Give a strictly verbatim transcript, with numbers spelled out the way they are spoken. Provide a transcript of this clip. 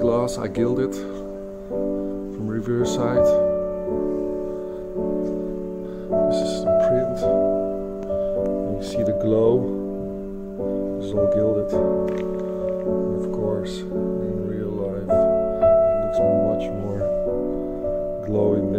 glass I gilded from reverse side. This is the print. And you see the glow. This is all gilded. And of course, in real life, it looks much more glowing